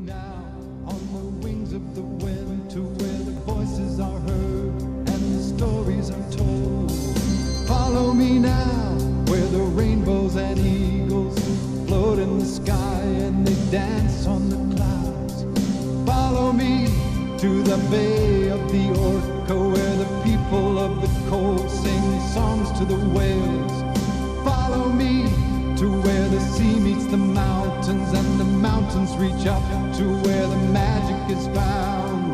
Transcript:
now on the wings of the wind to where the voices are heard and the stories are told. Follow me now where the rainbows and eagles float in the sky and they dance on the clouds. Follow me to the bay of the Orca where the people of the cold sing songs to the whales. Follow me to where the sea meets the mountains and the mountains reach up to where the magic is found.